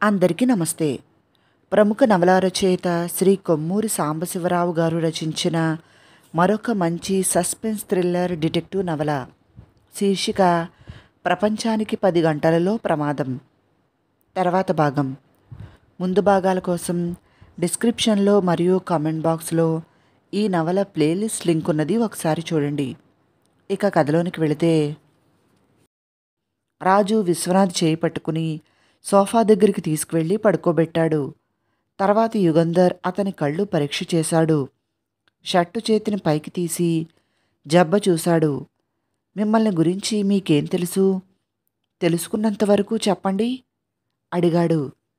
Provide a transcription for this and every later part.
అందరికీ నమస్తే. ప్రముఖ నవలా రచయిత శ్రీ కొమ్మూరి సాంబశివరావు గారు రచించిన మరొక మంచి సస్పెన్స్ థ్రిల్లర్ డిటెక్టివ్ నవల. శీర్షిక ప్రపంచానికి 10 గంటలలో ప్రమాదం. తర్వాత భాగం. ముందు భాగాల కోసం డిస్క్రిప్షన్లో మరియు కామెంట్ బాక్స్లో ఈ నవల ప్లేలిస్ట్ లింక్ ఉన్నది, ఒకసారి చూడండి. ఇక కథలోనికి వెళితే, రాజు విశ్వనాథ్ చేయి పట్టుకుని సోఫా దగ్గరికి తీసుకువెళ్ళి పడుకోబెట్టాడు. తర్వాత యుగంధర్ అతని కళ్ళు పరీక్ష చేశాడు. షర్టు చేతిని పైకి తీసి జబ్బ చూశాడు. మిమ్మల్ని గురించి మీకేం తెలుసు? తెలుసుకున్నంతవరకు చెప్పండి అడిగాడు.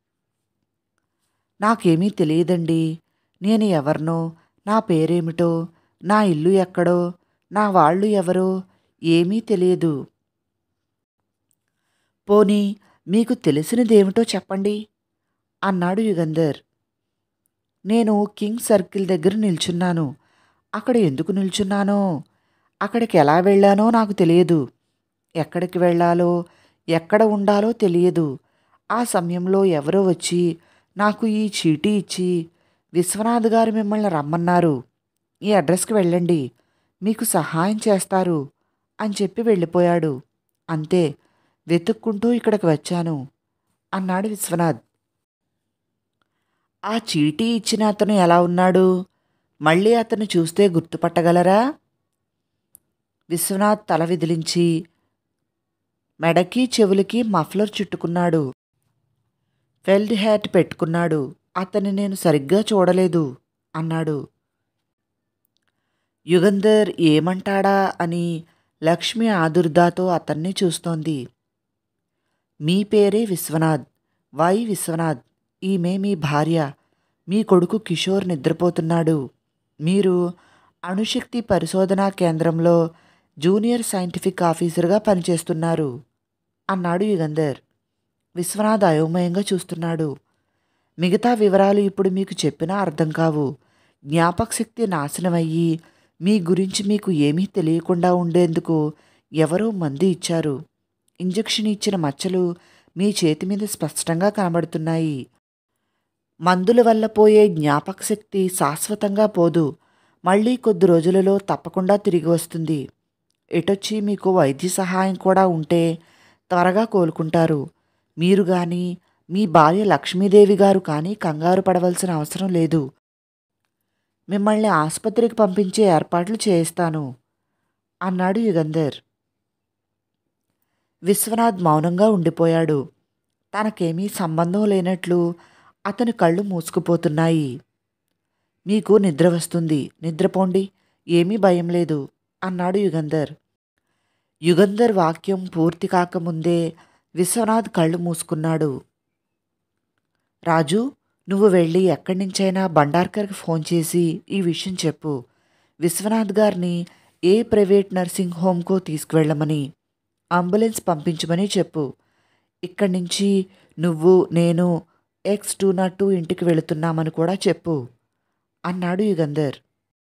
నాకేమీ తెలియదండి. నేను ఎవరినో, నా పేరేమిటో, నా ఇల్లు ఎక్కడో, నా వాళ్ళు ఎవరో ఏమీ తెలియదు. పోనీ మీకు తెలిసినదేమిటో చెప్పండి అన్నాడు యుగంధర్. నేను కింగ్ సర్కిల్ దగ్గర నిల్చున్నాను. అక్కడ ఎందుకు నిల్చున్నానో, అక్కడికి ఎలా వెళ్ళానో నాకు తెలియదు. ఎక్కడికి వెళ్ళాలో, ఎక్కడ ఉండాలో తెలియదు. ఆ సమయంలో ఎవరో వచ్చి నాకు ఈ చీటీ ఇచ్చి, విశ్వనాథ్ గారు మిమ్మల్ని రమ్మన్నారు, ఈ అడ్రస్కి వెళ్ళండి, మీకు సహాయం చేస్తారు అని చెప్పి వెళ్ళిపోయాడు. అంతే, వెతుక్కుంటూ ఇక్కడికి వచ్చాను అన్నాడు విశ్వనాథ్. ఆ చీటీ ఇచ్చిన అతను ఎలా ఉన్నాడు? మళ్ళీ అతను చూస్తే గుర్తుపట్టగలరా? విశ్వనాథ్ తల విదిలించి మెడకి చెవులకి మఫ్లర్ చుట్టుకున్నాడు. ఫెల్డ్ హ్యాట్ పెట్టుకున్నాడు. అతన్ని నేను సరిగ్గా చూడలేదు అన్నాడు. యుగంధర్ ఏమంటాడా అని లక్ష్మి ఆదుర్దాతో అతన్ని చూస్తోంది. మీ పేరే విశ్వనాథ్, వై విశ్వనాథ్. ఈమె మీ భార్య. మీ కొడుకు కిషోర్ నిద్రపోతున్నాడు. మీరు అణుశక్తి పరిశోధనా కేంద్రంలో జూనియర్ సైంటిఫిక్ ఆఫీసర్గా పనిచేస్తున్నారు అన్నాడు యుగంధర్. విశ్వనాథ్ అయోమయంగా చూస్తున్నాడు. మిగతా వివరాలు ఇప్పుడు మీకు చెప్పినా అర్థం కావు. జ్ఞాపకశక్తి నాశనమయ్యి మీ గురించి మీకు ఏమీ తెలియకుండా ఉండేందుకు ఎవరో మందు ఇచ్చారు. ఇంజెక్షన్ ఇచ్చిన మచ్చలు మీ చేతి మీద స్పష్టంగా కనబడుతున్నాయి. మందుల వల్ల పోయే జ్ఞాపకశక్తి శాశ్వతంగా పోదు. మళ్ళీ కొద్ది రోజులలో తప్పకుండా తిరిగి వస్తుంది. ఎటొచ్చి మీకు వైద్య సహాయం కూడా ఉంటే త్వరగా కోలుకుంటారు. మీరు కానీ మీ భార్య లక్ష్మీదేవి గారు కానీ కంగారు పడవలసిన అవసరం లేదు. మిమ్మల్ని ఆసుపత్రికి పంపించే ఏర్పాట్లు చేయిస్తాను అన్నాడు యుగంధర్. విశ్వనాథ్ మౌనంగా ఉండిపోయాడు. తనకేమీ సంబంధం లేనట్లు అతని కళ్ళు మూసుకుపోతున్నాయి. మీకు నిద్ర వస్తుంది, నిద్రపోండి, ఏమీ భయం లేదు అన్నాడు యుగంధర్. యుగంధర్ వాక్యం పూర్తి కాకముందే విశ్వనాథ్ కళ్ళు మూసుకున్నాడు. రాజు, నువ్వు వెళ్ళి ఎక్కడి నుంచైనా భండార్కర్కి ఫోన్ చేసి ఈ విషయం చెప్పు. విశ్వనాథ్ గారిని ఏ ప్రైవేట్ నర్సింగ్ హోమ్కో తీసుకువెళ్ళమని, అంబులెన్స్ పంపించమని చెప్పు. ఇక్కడి నుంచి నువ్వు, నేను X202 ఇంటికి వెళుతున్నామని కూడా చెప్పు అన్నాడు యుగంధర్.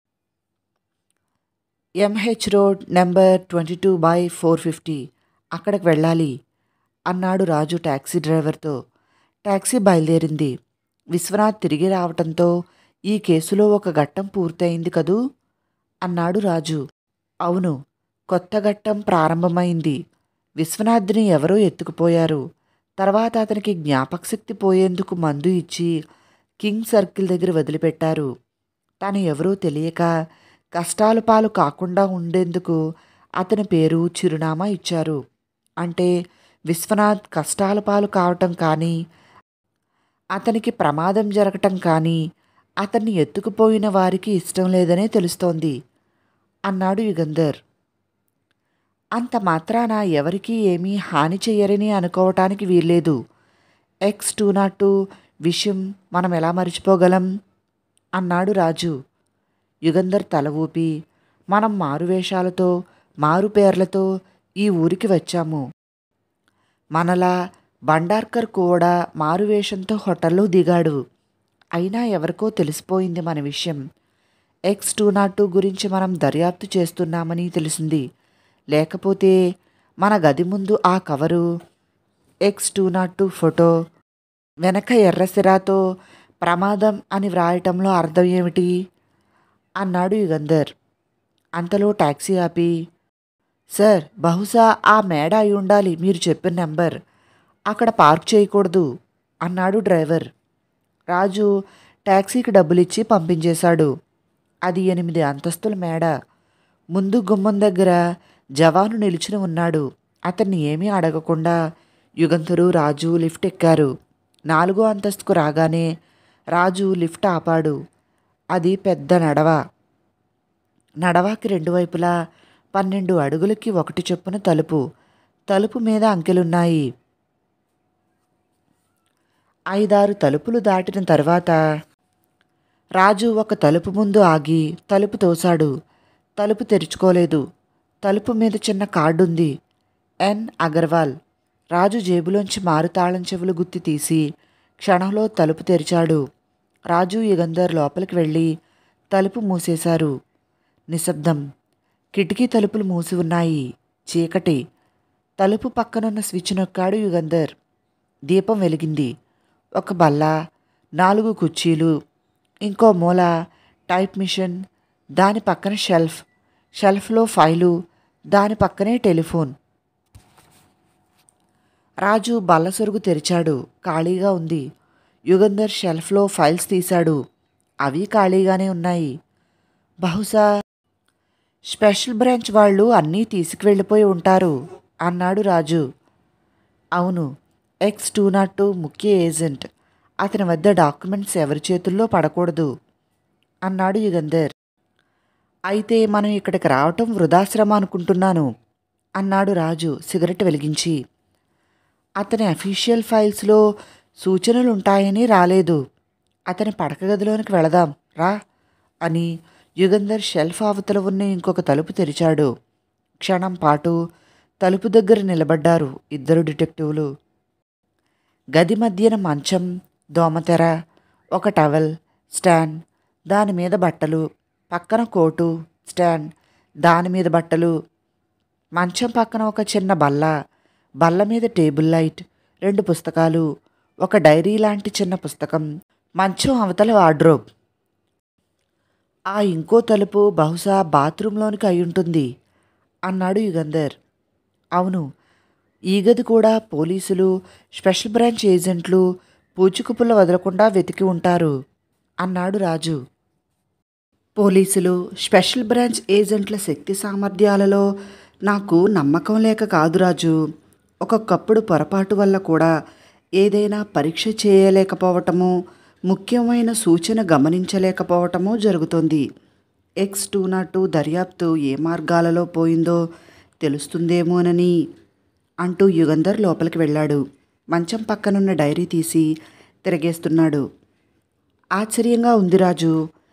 MH రోడ్ నెంబర్ 22/450 అక్కడికి వెళ్ళాలి అన్నాడు రాజు ట్యాక్సీ డ్రైవర్తో. ట్యాక్సీ బయలుదేరింది. విశ్వనాథ్ తిరిగి రావటంతో ఈ కేసులో ఒక ఘట్టం పూర్తయింది కదూ అన్నాడు రాజు. అవును, కొత్త ఘట్టం ప్రారంభమైంది. విశ్వనాథ్ని ఎవరో ఎత్తుకుపోయారు. తర్వాత అతనికి జ్ఞాపకశక్తి పోయేందుకు మందు ఇచ్చి కింగ్ సర్కిల్ దగ్గర వదిలిపెట్టారు. తను ఎవరో తెలియక కష్టాల పాలు కాకుండా ఉండేందుకు అతని పేరు, చిరునామా ఇచ్చారు. అంటే విశ్వనాథ్ కష్టాల పాలు కావటం కానీ, అతనికి ప్రమాదం జరగటం కానీ అతన్ని ఎత్తుకుపోయిన వారికి ఇష్టం లేదనే తెలుస్తోంది అన్నాడు యుగంధర్. అంత మాత్రాన ఎవరికీ ఏమీ హాని చెయ్యరని అనుకోవటానికి వీల్లేదు. X202 విషయం మనం ఎలా మర్చిపోగలం అన్నాడు రాజు. యుగంధర్ తల ఊపి, మనం మారువేషాలతో, మారు పేర్లతో ఈ ఊరికి వచ్చాము. మనలా భండార్కర్ కూడా మారువేషంతో హోటల్లో దిగాడు. అయినా ఎవరికో తెలిసిపోయింది మన విషయం. X202 గురించి మనం దర్యాప్తు చేస్తున్నామని తెలిసింది. లేకపోతే మన గది ముందు ఆ కవరు, X202 ఫోటో, వెనక ఎర్రసిరాతో ప్రమాదం అని వ్రాయటంలో అర్థం ఏమిటి అన్నాడు యుగంధర్. అంతలో టాక్సీ ఆపి, సార్, బహుశా ఆ మేడ అయి ఉండాలి మీరు చెప్పిన నెంబర్. అక్కడ పార్క్ చేయకూడదు అన్నాడు డ్రైవర్. రాజు టాక్సీకి డబ్బులిచ్చి పంపించేశాడు. అది 8 అంతస్తుల మేడ. ముందు గుమ్మం దగ్గర జవాను నిలుచుని ఉన్నాడు. అతన్ని ఏమీ అడగకుండా యుగంధరు, రాజు లిఫ్ట్ ఎక్కారు. 4వ అంతస్తుకు రాగానే రాజు లిఫ్ట్ ఆపాడు. అది పెద్ద నడవ. నడవాకి 2 వైపులా 12 అడుగులకి 1 చొప్పున తలుపు. తలుపు మీద అంకెలున్నాయి. 5-6 తలుపులు దాటిన తర్వాత రాజు ఒక తలుపు ముందు ఆగి తలుపు తోశాడు. తలుపు తెరుచుకోలేదు. తలుపు మీద చిన్న కార్డుంది, ఎన్ అగర్వాల్. రాజు జేబులోంచి మారుతాళం చెవులు గుత్తి తీసి క్షణంలో తలుపు తెరిచాడు. రాజు, యుగంధర్ లోపలికి వెళ్ళి తలుపు మూసేశారు. నిశ్శబ్దం. కిటికీ తలుపులు మూసి ఉన్నాయి. చీకటి. తలుపు పక్కనున్న స్విచ్ నొక్కాడు యుగంధర్. దీపం వెలిగింది. ఒక బల్ల, 4 కుర్చీలు, ఇంకో మూల టైప్ మిషన్, దాని పక్కన షెల్ఫ్, షెల్ఫ్లో ఫైలు, దాని పక్కనే టెలిఫోన్. రాజు బల్ల సొరుగు తెరిచాడు. ఖాళీగా ఉంది. యుగంధర్ షెల్ఫ్లో ఫైల్స్ తీశాడు. అవి ఖాళీగానే ఉన్నాయి. బహుశా స్పెషల్ బ్రాంచ్ వాళ్ళు అన్నీ తీసుకువెళ్ళిపోయి ఉంటారు అన్నాడు రాజు. అవును, X-202 ముఖ్య ఏజెంట్. అతని వద్ద డాక్యుమెంట్స్ ఎవరి చేతుల్లో పడకూడదు అన్నాడు యుగంధర్. అయితే మనం ఇక్కడికి రావటం వృధాశ్రమ అనుకుంటున్నాను అన్నాడు రాజు సిగరెట్ వెలిగించి. అతని అఫీషియల్ ఫైల్స్లో సూచనలుంటాయని రాలేదు. అతని పడక గదిలోనికి వెళదాం రా అని యుగంధర్ షెల్ఫ్ అవతల ఉన్న ఇంకొక తలుపు తెరిచాడు. క్షణం పాటు తలుపు దగ్గర నిలబడ్డారు 2 డిటెక్టివ్లు. గది మధ్యన మంచం, దోమతెర, ఒక టవల్ స్టాండ్, దాని మీద బట్టలు, పక్కన కోటు స్టాండ్, దాని మీద బట్టలు, మంచం పక్కన ఒక చిన్న బల్ల, బల్ల మీద టేబుల్ లైట్, 2 పుస్తకాలు, ఒక డైరీ లాంటి చిన్న పుస్తకం, మంచం అవతల వార్డ్రోబ్. ఆ ఇంకో తలుపు బహుశా బాత్రూంలోనికి అయ్యుంటుంది అన్నాడు యుగంధర్. అవును, ఈ గది కూడా పోలీసులు, స్పెషల్ బ్రాంచ్ ఏజెంట్లు పూచుకుపుల్ల వదలకుండా వెతికి ఉంటారు అన్నాడు రాజు. పోలీసులు, స్పెషల్ బ్రాంచ్ ఏజెంట్ల శక్తి సామర్థ్యాలలో నాకు నమ్మకం లేక కాదు రాజు. ఒక్కొక్కప్పుడు పొరపాటు వల్ల కూడా ఏదైనా పరీక్ష చేయలేకపోవటమో, ముఖ్యమైన సూచన గమనించలేకపోవటమో జరుగుతోంది. X-202 దర్యాప్తు ఏ మార్గాలలో పోయిందో తెలుస్తుందేమోనని అంటూ యుగంధర్ లోపలికి వెళ్ళాడు. మంచం పక్కనున్న డైరీ తీసి తిరగేస్తున్నాడు. ఆశ్చర్యంగా ఉంది రాజు.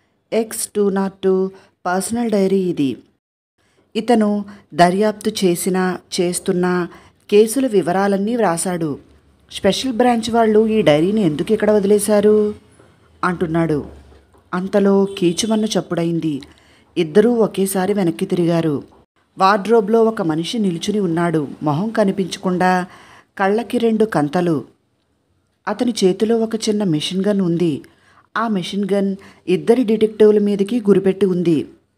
X-202 పర్సనల్ డైరీ ఇది. ఇతను దర్యాప్తు చేస్తున్న కేసుల వివరాలన్నీ వ్రాశాడు. స్పెషల్ బ్రాంచ్ వాళ్ళు ఈ డైరీని ఎందుకు ఇక్కడ వదిలేశారు అంటున్నాడు. అంతలో కీచుమన్న చప్పుడైంది. 2 ఒకేసారి వెనక్కి తిరిగారు. వార్డ్రోబ్లో ఒక మనిషి నిలుచుని ఉన్నాడు. మొహం కనిపించకుండా, కళ్ళకి 2 కంతలు. అతని చేతిలో ఒక చిన్న మెషిన్ గన్ ఉంది. ఆ మెషిన్ గన్ 2 డిటెక్టివ్ల మీదకి గురిపెట్టి ఉంది.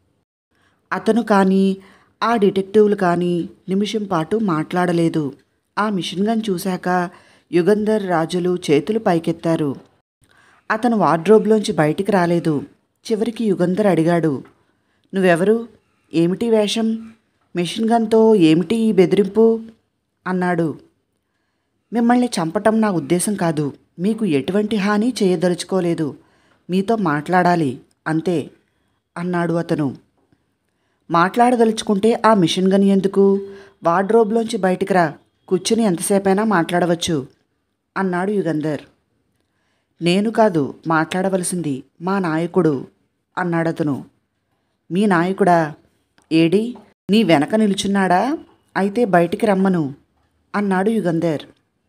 అతను కానీ ఆ డిటెక్టివ్లు కానీ నిమిషం పాటు మాట్లాడలేదు. ఆ మిషన్ గన్ చూశాక యుగంధర్, రాజులు చేతులు పైకెత్తారు. అతను వార్డ్రోబ్లోంచి బయటికి రాలేదు. చివరికి యుగంధర్ అడిగాడు, నువ్వెవరు? ఏమిటి వేషం? మెషిన్ గన్తో ఏమిటి ఈ బెదిరింపు అన్నాడు. మిమ్మల్ని చంపటం నా ఉద్దేశం కాదు. మీకు ఎటువంటి హాని చేయదలుచుకోలేదు. మీతో మాట్లాడాలి అంతే అన్నాడు అతను. మాట్లాడదలుచుకుంటే ఆ మిషన్ గన్ ఎందుకు? వార్డ్రోబ్లోంచి బయటికి రా, కూర్చుని ఎంతసేపైనా మాట్లాడవచ్చు అన్నాడు యుగంధర్. నేను కాదు మాట్లాడవలసింది, మా నాయకుడు అన్నాడతను. మీ నాయకుడా? ఏడి, నీ వెనక నిలుచున్నాడా? అయితే బయటికి రమ్మను అన్నాడు యుగంధర్.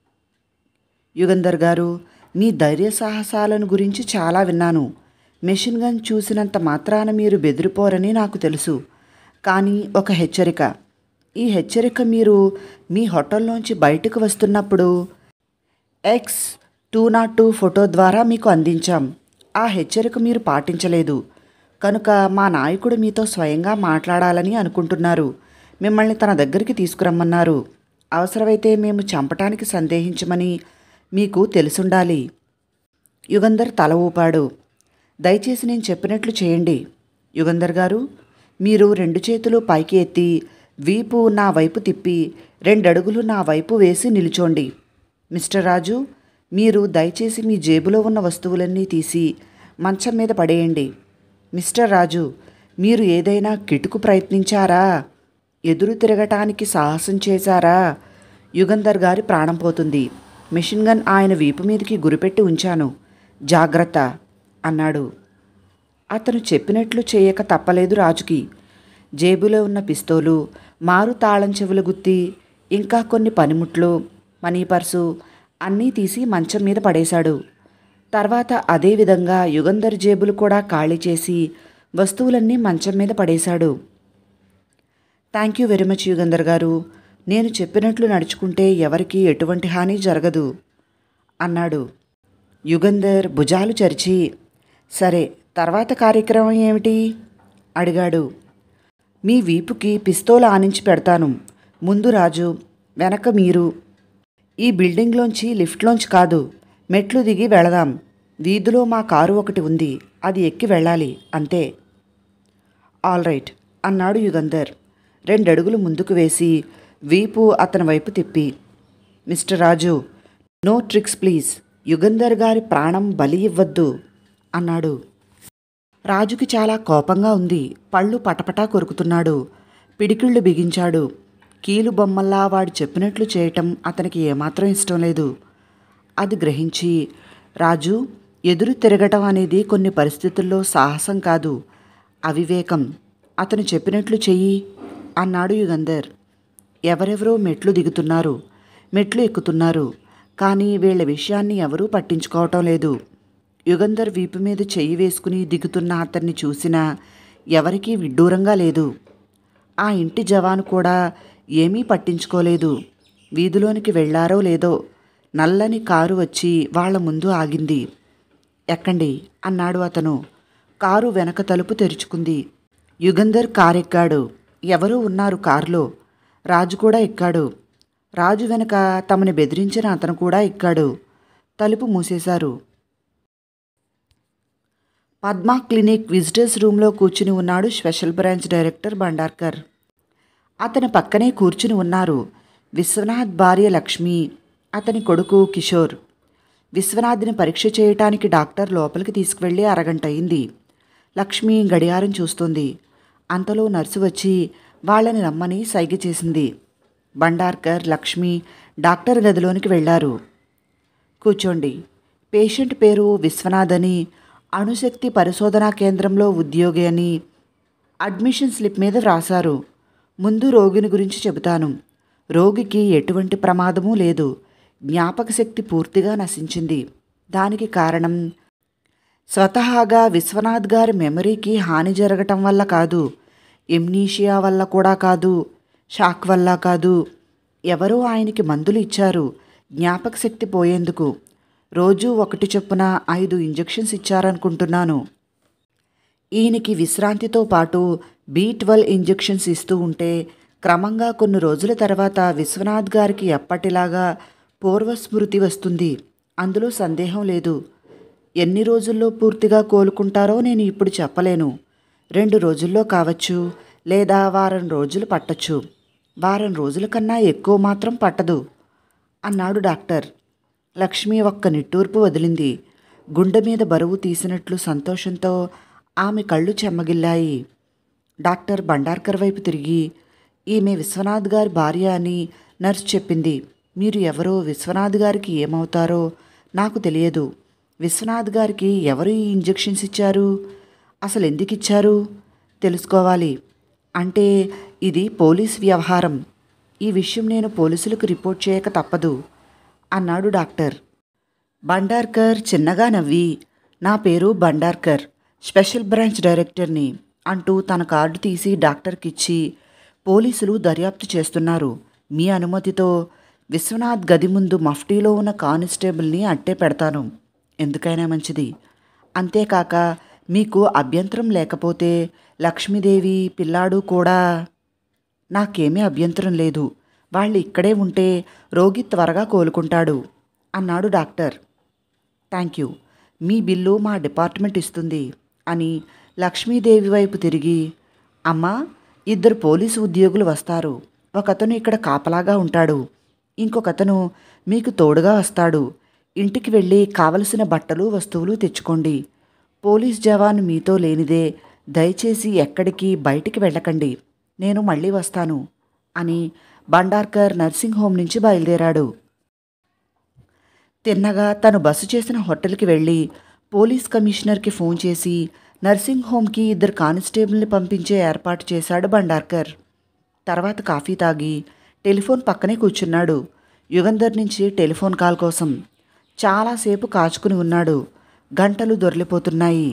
యుగంధర్ గారు, మీ ధైర్య సాహసాలను గురించి చాలా విన్నాను. మెషిన్ గన్ చూసినంత మాత్రాన మీరు బెదిరిపోరని నాకు తెలుసు. కానీ ఒక హెచ్చరిక. ఈ హెచ్చరిక, మీరు మీ హోటల్లోంచి బయటకు వస్తున్నప్పుడు 202 ఫోటో ద్వారా మీకు అందించాం. ఆ హెచ్చరిక మీరు పాటించలేదు కనుక మా నాయకుడు మీతో స్వయంగా మాట్లాడాలని అనుకుంటున్నారు. మిమ్మల్ని తన దగ్గరికి తీసుకురమ్మన్నారు. అవసరమైతే మేము చంపటానికి సందేహించమని మీకు తెలుసుండాలి. యుగంధర్ తల ఊపాడు. దయచేసి నేను చెప్పినట్లు చేయండి. యుగంధర్ గారు, మీరు 2 చేతులు పైకి ఎత్తి వీపు నా వైపు తిప్పి 2 అడుగులు నా వైపు వేసి నిలుచోండి. మిస్టర్ రాజు, మీరు దయచేసి మీ జేబులో ఉన్న వస్తువులన్నీ తీసి మంచం మీద పడేయండి. మిస్టర్ రాజు, మీరు ఏదైనా కిటుకు ప్రయత్నించారా? ఎదురు తిరగటానికి సాహసం చేశారా? యుగంధర్ గారి ప్రాణం పోతుంది. మిషన్ గన్ ఆయన వీపు మీదకి గురిపెట్టి ఉంచాను. జాగ్రత్త అన్నాడు. అతను చెప్పినట్లు చేయక తప్పలేదు రాజుకి. జేబులో ఉన్న పిస్తోలు, మారు తాళం చెవుల గుత్తి, ఇంకా కొన్ని పనిముట్లు, మనీ పర్సు అన్నీ తీసి మంచం మీద పడేశాడు. తర్వాత అదేవిధంగా యుగంధర్ జేబులు కూడా ఖాళీ చేసి వస్తువులన్నీ మంచం మీద పడేశాడు. Thank you very much Yugandhar గారు. నేను చెప్పినట్లు నడుచుకుంటే ఎవరికీ ఎటువంటి హాని జరగదు అన్నాడు. యుగంధర్ భుజాలు చరిచి, సరే, తర్వాత కార్యక్రమం ఏమిటి అడిగాడు. మీ వీపుకి పిస్తోల్ ఆనించి పెడతాను. ముందు రాజు, వెనక మీరు. ఈ బిల్డింగ్లోంచి లిఫ్ట్లోంచి కాదు, మెట్లు దిగి వెళదాం. వీధిలో మా కారు ఒకటి ఉంది, అది ఎక్కి వెళ్ళాలి అంతే. ఆల్ రైట్ అన్నాడు యుగంధర్ 2 అడుగులు ముందుకు వేసి వీపు అతని వైపు తిప్పి. Mister Raju, no tricks please. Yugandhar గారి ప్రాణం బలి ఇవ్వద్దు అన్నాడు. రాజుకి చాలా కోపంగా ఉంది. పళ్ళు పటపటా కొరుకుతున్నాడు. పిడికిళ్ళు బిగించాడు. కీలు బొమ్మల్లా వాడు చెప్పినట్లు చేయటం అతనికి ఏమాత్రం ఇష్టం లేదు. అది గ్రహించి, రాజు, ఎదురు తిరగటం అనేది కొన్ని పరిస్థితుల్లో సాహసం కాదు, అవివేకం. అతను చెప్పినట్లు చెయ్యి అన్నాడు యుగంధర్. ఎవరెవరో మెట్లు దిగుతున్నారు, మెట్లు ఎక్కుతున్నారు. కానీ వీళ్ళ విషయాన్ని ఎవరూ పట్టించుకోవటం లేదు. యుగంధర్ వీపు మీద చెయ్యి వేసుకుని దిగుతున్న అతన్ని చూసినా ఎవరికీ విడ్డూరంగా లేదు. ఆ ఇంటి జవాను కూడా ఏమీ పట్టించుకోలేదు. వీధిలోనికి వెళ్లారో లేదో నల్లని కారు వచ్చి వాళ్ల ముందు ఆగింది. ఎక్కండి అన్నాడు అతను. కారు వెనక తలుపు తెరుచుకుంది. యుగంధర్ కారెక్కాడు. ఎవరూ ఉన్నారు కారులో. రాజు కూడా ఎక్కాడు. రాజు వెనక తమని బెదిరించిన అతను కూడా ఎక్కాడు. తలుపు మూసేశారు. పద్మా క్లినిక్ విజిటర్స్ రూమ్లో కూర్చుని ఉన్నాడు స్పెషల్ బ్రాంచ్ డైరెక్టర్ భండార్కర్. అతని పక్కనే కూర్చుని ఉన్నారు విశ్వనాథ్ భార్య లక్ష్మి, అతని కొడుకు కిషోర్. విశ్వనాథ్ని పరీక్ష చేయటానికి డాక్టర్ లోపలికి తీసుకువెళ్ళి అరగంట అయింది. లక్ష్మి గడియారం చూస్తుంది. అంతలో నర్సు వచ్చి వాళ్ళని రమ్మని సైగ చేసింది. భండార్కర్, లక్ష్మి డాక్టర్ గదిలోనికి వెళ్లారు. కూర్చోండి. పేషెంట్ పేరు విశ్వనాథ్ అని, అణుశక్తి పరిశోధనా కేంద్రంలో ఉద్యోగి అని అడ్మిషన్ స్లిప్ మీద వ్రాశారు. ముందు రోగిని గురించి చెబుతాను. రోగికి ఎటువంటి ప్రమాదమూ లేదు. జ్ఞాపక శక్తి పూర్తిగా నశించింది. దానికి కారణం స్వతహాగా విశ్వనాథ్ గారి మెమరీకి హాని జరగటం వల్ల కాదు, ఎమ్నీషియా వల్ల కూడా కాదు, షాక్ వల్ల కాదు. ఎవరో ఆయనకి మందులు ఇచ్చారు జ్ఞాపక శక్తి పోయేందుకు. రోజు 1 చొప్పున 5 ఇంజెక్షన్స్ ఇచ్చారనుకుంటున్నాను. ఈయనకి విశ్రాంతితో పాటు B12 ఇంజెక్షన్స్ ఇస్తూ ఉంటే క్రమంగా కొన్ని రోజుల తర్వాత విశ్వనాథ్ గారికి ఎప్పటిలాగా పూర్వస్మృతి వస్తుంది. అందులో సందేహం లేదు. ఎన్ని రోజుల్లో పూర్తిగా కోలుకుంటారో నేను ఇప్పుడు చెప్పలేను. 2 రోజుల్లో కావచ్చు, లేదా వారం రోజులు పట్టచ్చు. వారం రోజుల కన్నా ఎక్కువ మాత్రం పట్టదు అన్నాడు డాక్టర్. లక్ష్మి ఒక్క నిట్టూర్పు వదిలింది. గుండె మీద బరువు తీసినట్లు సంతోషంతో ఆమె కళ్ళు చెమ్మగిల్లాయి. డాక్టర్ భండార్కర్ వైపు తిరిగి, ఈమె విశ్వనాథ్ గారి భార్య అని నర్సు చెప్పింది. మీరు ఎవరో, విశ్వనాథ్ గారికి ఏమవుతారో నాకు తెలియదు. విశ్వనాథ్ గారికి ఎవరు ఈ ఇంజెక్షన్స్ ఇచ్చారు? అసలు ఎందుకు ఇచ్చారు తెలుసుకోవాలి. అంటే ఇది పోలీస్ వ్యవహారం. ఈ విషయం నేను పోలీసులకు రిపోర్ట్ చేయక తప్పదు అన్నాడు డాక్టర్. భండార్కర్ చిన్నగా నవ్వి, నా పేరు భండార్కర్, స్పెషల్ బ్రాంచ్ డైరెక్టర్ని అంటూ తన కార్డు తీసి డాక్టర్కిచ్చి, పోలీసులు దర్యాప్తు చేస్తున్నారు. మీ అనుమతితో విశ్వనాథ్ గది ముందు మఫ్టీలో ఉన్న కానిస్టేబుల్ని అట్టే పెడతాను, ఎందుకైనా మంచిది. అంతేకాక మీకు అభ్యంతరం లేకపోతే లక్ష్మీదేవి పిల్లాడు కూడా. నాకేమీ అభ్యంతరం లేదు, వాళ్ళు ఇక్కడే ఉంటే రోగి త్వరగా కోలుకుంటాడు అన్నాడు డాక్టర్. థ్యాంక్ యూ, మీ బిల్లు మా డిపార్ట్మెంట్ ఇస్తుంది అని లక్ష్మీదేవి వైపు తిరిగి, అమ్మా, 2 పోలీసు ఉద్యోగులు వస్తారు. ఒకతను ఇక్కడ కాపలాగా ఉంటాడు, ఇంకొకతను మీకు తోడుగా వస్తాడు. ఇంటికి వెళ్ళి కావలసిన బట్టలు వస్తువులు తెచ్చుకోండి. పోలీస్ జవాన్ మీతో లేనిదే దయచేసి ఎక్కడికి బయటికి వెళ్ళకండి, నేను మళ్ళీ వస్తాను అని భండార్కర్ నర్సింగ్ హోమ్ నుంచి బయలుదేరాడు. తిన్నగా తను బస చేసిన హోటల్కి వెళ్ళి పోలీస్ కమిషనర్కి ఫోన్ చేసి నర్సింగ్ హోమ్కి 2 కానిస్టేబుల్ని పంపించే ఏర్పాటు చేశాడు భండార్కర్. తర్వాత కాఫీ తాగి టెలిఫోన్ పక్కనే కూర్చున్నాడు. యుగంధర్ నుంచి టెలిఫోన్ కాల్ కోసం చాలాసేపు కాచుకుని ఉన్నాడు. గంటలు దొర్లిపోతున్నాయి.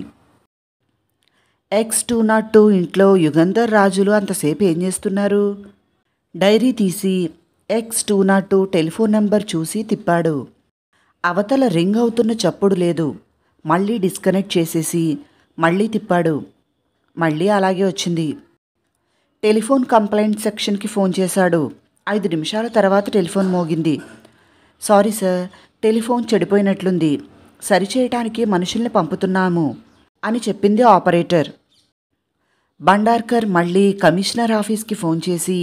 X202 ఇంట్లో యుగంధర్ రాజులు అంతసేపు ఏం చేస్తున్నారు? డైరీ తీసి X202 టెలిఫోన్ నెంబర్ చూసి తిప్పాడు. అవతల రింగ్ అవుతున్న చప్పుడు లేదు. మళ్ళీ డిస్కనెక్ట్ చేసేసి మళ్ళీ తిప్పాడు. మళ్ళీ అలాగే వచ్చింది. టెలిఫోన్ కంప్లైంట్ సెక్షన్కి ఫోన్ చేశాడు. 5 నిమిషాల తర్వాత టెలిఫోన్ మోగింది. సారీ సార్, టెలిఫోన్ చెడిపోయినట్లుంది, సరిచేయటానికి మనుషుల్ని పంపుతున్నాము అని చెప్పింది ఆపరేటర్. భండార్కర్ మళ్ళీ కమిషనర్ ఆఫీస్కి ఫోన్ చేసి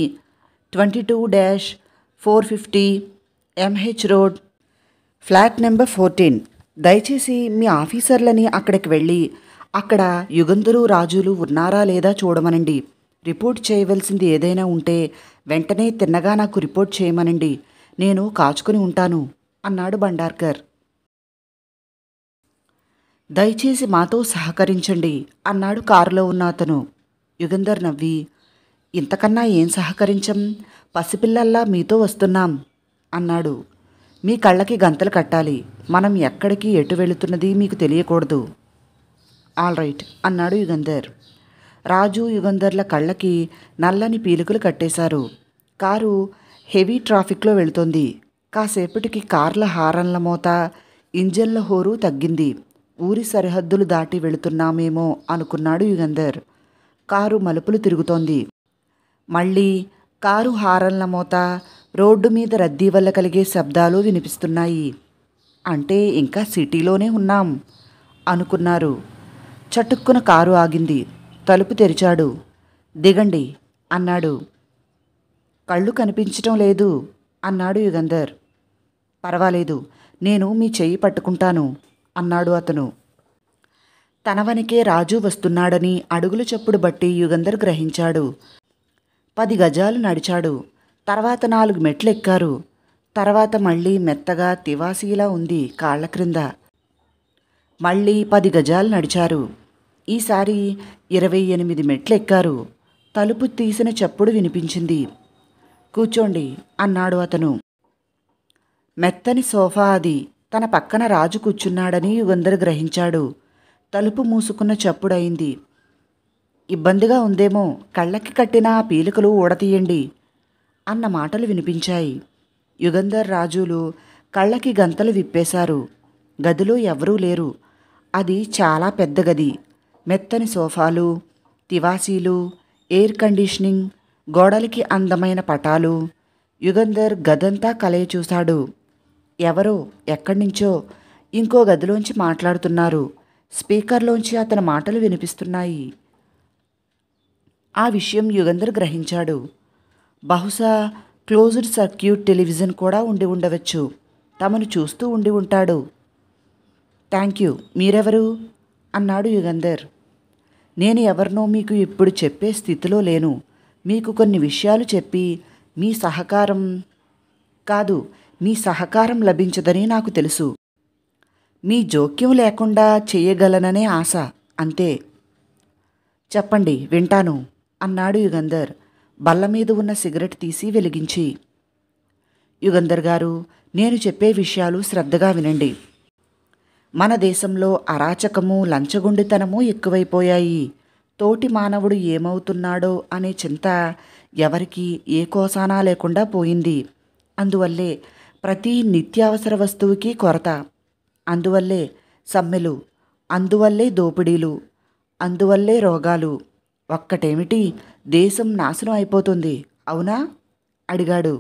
22-450 MH రోడ్, ఫ్లాట్ నెంబర్ 14, దయచేసి మీ ఆఫీసర్లని అక్కడికి వెళ్ళి అక్కడ యుగంధరు రాజులు ఉన్నారా లేదా చూడమనండి. రిపోర్ట్ చేయవలసింది ఏదైనా ఉంటే వెంటనే తిన్నగా నాకు రిపోర్ట్ చేయమనండి, నేను కాచుకుని ఉంటాను అన్నాడు భండార్కర్. దయచేసి మాతో సహకరించండి అన్నాడు కారులో ఉన్న అతను. యుగంధర్ నవ్వి, ఇంతకన్నా ఏం సహకరించం, పసిపిల్లల్లా మీతో వస్తున్నాం అన్నాడు. మీ కళ్ళకి గంతలు కట్టాలి, మనం ఎక్కడికి ఎటు వెళుతున్నది మీకు తెలియకూడదు. ఆల్ రైట్ అన్నాడు యుగంధర్. రాజు యుగంధర్ల కళ్ళకి నల్లని పీలికలు కట్టేశారు. కారు హెవీ ట్రాఫిక్లో వెళుతోంది. కాసేపటికి కార్ల హారన్ల మోత, ఇంజన్ల హోరు తగ్గింది. ఊరి సరిహద్దులు దాటి వెళుతున్నామేమో అనుకున్నాడు యుగంధర్. కారు మలుపులు తిరుగుతోంది. మళ్ళీ కారు హారన్ల మోత, రోడ్డు మీద రద్దీ వల్ల కలిగే శబ్దాలు వినిపిస్తున్నాయి. అంటే ఇంకా సిటీలోనే ఉన్నాం అనుకున్నారు. చటుక్కున కారు ఆగింది. తలుపు తెరిచాడు. దిగండి అన్నాడు. కళ్ళు కనిపించటం లేదు అన్నాడు యుగంధర్. పర్వాలేదు, నేను మీ చెయ్యి పట్టుకుంటాను అన్నాడు అతను. తన వెనకే రాజు వస్తున్నాడని అడుగుల చప్పుడు బట్టి యుగంధర్ గ్రహించాడు. 10 గజాలు నడిచాడు. తర్వాత 4 మెట్లు ఎక్కారు. తర్వాత మళ్ళీ మెత్తగా తివాసీలా ఉంది కాళ్ల క్రింద. మళ్ళీ 10 గజాలు నడిచారు. ఈసారి 28 మెట్లు ఎక్కారు. తలుపు తీసిన చప్పుడు వినిపించింది. కూర్చోండి అన్నాడు అతను. మెత్తని సోఫా అది. తన పక్కన రాజు కూర్చున్నాడని యుగంధర్ గ్రహించాడు. తలుపు మూసుకున్న చప్పుడయింది. ఇబ్బందిగా ఉందేమో, కళ్ళకి కట్టిన ఆ పీలికలు ఊడతీయండి అన్న మాటలు వినిపించాయి. యుగంధర్ రాజులు కళ్ళకి గంతలు విప్పేశారు. గదిలో ఎవరూ లేరు. అది చాలా పెద్ద గది. మెత్తని సోఫాలు, తివాసీలు, ఎయిర్ కండిషనింగ్, గోడలకి అందమైన పటాలు. యుగంధర్ గదంతా కలయ చూశాడు. ఎవరో ఎక్కడ్నుంచో ఇంకో గదిలోంచి మాట్లాడుతున్నారు. స్పీకర్లోంచి అతని మాటలు వినిపిస్తున్నాయి. ఆ విషయం యుగంధర్ గ్రహించాడు. బహుశా క్లోజ్డ్ సర్క్యూట్ టెలివిజన్ కూడా ఉండి ఉండవచ్చు. తమను చూస్తూ ఉండి ఉంటాడు. థ్యాంక్ యూ, మీరెవరు అన్నాడు యుగంధర్. నేను ఎవరినో మీకు ఇప్పుడు చెప్పే స్థితిలో లేను. మీకు కొన్ని విషయాలు చెప్పి మీ సహకారం లభించదని నాకు తెలుసు. మీ జోక్యం లేకుండా చేయగలననే ఆశ, అంతే. చెప్పండి, వింటాను అన్నాడు యుగంధర్ బల్ల మీద ఉన్న సిగరెట్ తీసి వెలిగించి. యుగంధర్ గారు, నేను చెప్పే విషయాలు శ్రద్ధగా వినండి. మన దేశంలో అరాచకము, లంచగొండితనము ఎక్కువైపోయాయి. తోటి మానవుడు ఏమవుతున్నాడో అనే చింత ఎవరికీ ఏ కోసానా లేకుండా పోయింది. అందువల్లే ప్రతి నిత్యావసర వస్తువుకి కొరత, అందువల్లే సమ్మెలు, అందువల్లే దోపిడీలు, అందువల్లే రోగాలు. ఒక్కటేమిటి, దేశం నాశనం అయిపోతుంది, అవునా? అడిగాడు.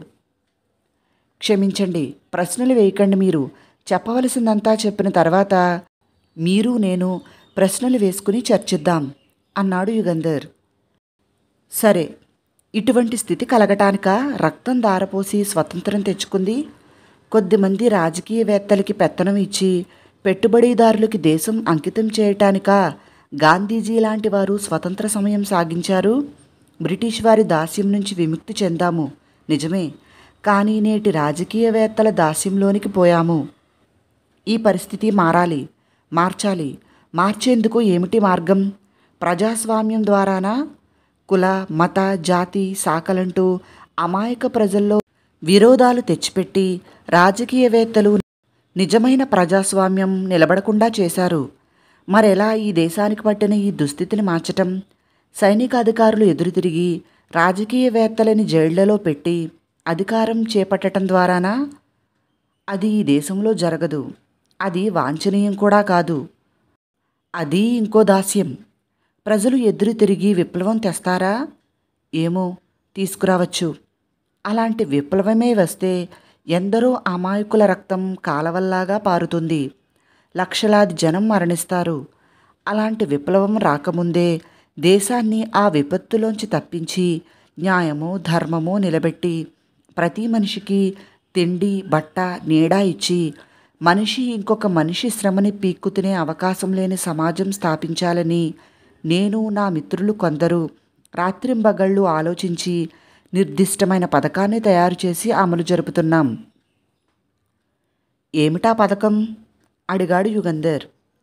క్షమించండి, ప్రశ్నలు వేయకండి. మీరు చెప్పవలసిందంతా చెప్పిన తర్వాత మీరు నేను ప్రశ్నలు వేసుకుని చర్చిద్దాం అన్నాడు యుగంధర్. సరే, ఇటువంటి స్థితి కలగటానిక రక్తం దారపోసి స్వతంత్రం తెచ్చుకుంది? కొద్దిమంది రాజకీయవేత్తలకి పెత్తనం ఇచ్చి పెట్టుబడిదారులకి దేశం అంకితం చేయటానిక గాంధీజీ లాంటి వారు స్వతంత్ర సమయం సాగించారు? బ్రిటిష్ వారి దాస్యం నుంచి విముక్తి చెందాము, నిజమే. కానీ నేటి రాజకీయవేత్తల దాస్యంలోనికి పోయాము. ఈ పరిస్థితి మారాలి, మార్చాలి. మార్చేందుకు ఏమిటి మార్గం? ప్రజాస్వామ్యం ద్వారానా? కుల, మత, జాతి శాఖలంటూ అమాయక ప్రజల్లో విరోధాలు తెచ్చిపెట్టి రాజకీయవేత్తలు నిజమైన ప్రజాస్వామ్యం నిలబడకుండా చేశారు. మరెలా ఈ దేశానికి పట్టిన ఈ దుస్థితిని మార్చటం? సైనిక అధికారులు ఎదురుతిరిగి రాజకీయవేత్తలని జైళ్లలో పెట్టి అధికారం చేపట్టడం ద్వారానా? అది ఈ దేశంలో జరగదు. అది వాంఛనీయం కూడా కాదు. అది ఇంకో దాస్యం. ప్రజలు ఎదురు తిరిగి విప్లవం తెస్తారా? ఏమో, తీసుకురావచ్చు. అలాంటి విప్లవమే వస్తే ఎందరో అమాయకుల రక్తం కాలవల్లాగా పారుతుంది. లక్షలాది జనం మరణిస్తారు. అలాంటి విప్లవం రాకముందే దేశాన్ని ఆ విపత్తులోంచి తప్పించి న్యాయమో ధర్మమో నిలబెట్టి ప్రతి మనిషికి తిండి, బట్ట, నీడ ఇచ్చి మనిషి ఇంకొక మనిషి శ్రమని పీక్కు తినే అవకాశం లేని సమాజం స్థాపించాలని నేను, నా మిత్రులు కొందరు రాత్రింబగళ్ళు ఆలోచించి నిర్దిష్టమైన పథకాన్ని తయారు చేసి అమలు జరుపుతున్నాం. ఏమిటా పథకం? అడిగాడు యుగంధర్.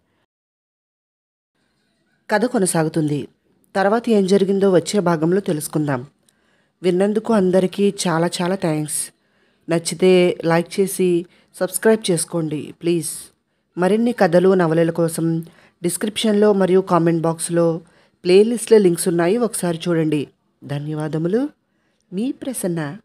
కథ కొనసాగుతుంది. తర్వాత ఏం జరిగిందో వచ్చే భాగంలో తెలుసుకుందాం. విన్నందుకు అందరికీ చాలా చాలా థ్యాంక్స్. నచ్చితే లైక్ చేసి సబ్స్క్రైబ్ చేసుకోండి ప్లీజ్. మరిన్ని కథలు, నవలల కోసం డిస్క్రిప్షన్లో మరియు కామెంట్ బాక్స్లో ప్లేలిస్ట్లో లింక్స్ ఉన్నాయి, ఒకసారి చూడండి. ధన్యవాదములు. మీ ప్రసన్న.